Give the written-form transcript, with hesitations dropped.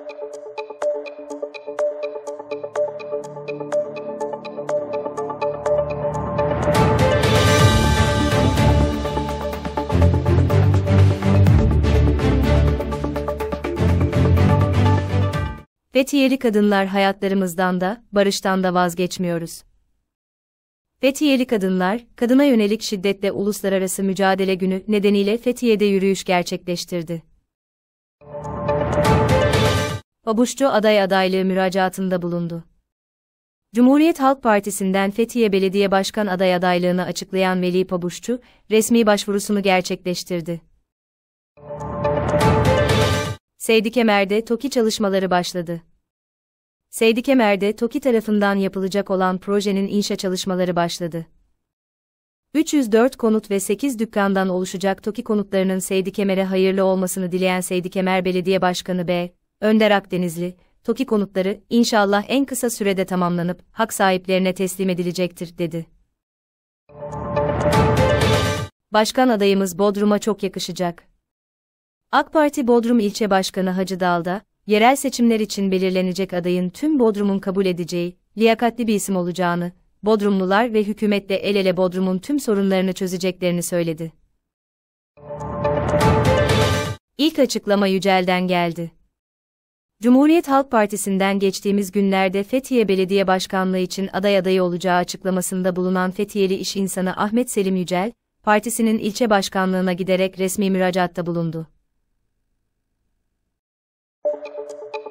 Fethiyeli kadınlar hayatlarımızdan da, barıştan da vazgeçmiyoruz. Fethiyeli kadınlar, kadına yönelik şiddetle Uluslararası Mücadele Günü nedeniyle Fethiye'de yürüyüş gerçekleştirdi. Pabuççu aday adaylığı müracaatında bulundu. Cumhuriyet Halk Partisi'nden Fethiye Belediye Başkan aday adaylığını açıklayan Veli Pabuççu, resmi başvurusunu gerçekleştirdi. Seydikemer'de TOKİ çalışmaları başladı. Seydikemer'de TOKİ tarafından yapılacak olan projenin inşa çalışmaları başladı. 304 konut ve 8 dükkandan oluşacak TOKİ konutlarının Seydikemer'e hayırlı olmasını dileyen Seydikemer Belediye Başkanı B. Önder Akdenizli, TOKİ konutları inşallah en kısa sürede tamamlanıp hak sahiplerine teslim edilecektir, dedi. Başkan adayımız Bodrum'a çok yakışacak. AK Parti Bodrum İlçe Başkanı Hacı Dalda, yerel seçimler için belirlenecek adayın tüm Bodrum'un kabul edeceği, liyakatli bir isim olacağını, Bodrumlular ve hükümetle el ele Bodrum'un tüm sorunlarını çözeceklerini söyledi. İlk açıklama Yücel'den geldi. Cumhuriyet Halk Partisi'nden geçtiğimiz günlerde Fethiye Belediye Başkanlığı için aday adayı olacağı açıklamasında bulunan Fethiyeli iş insanı Ahmet Selim Yücel, partisinin ilçe başkanlığına giderek resmi müracaatta bulundu.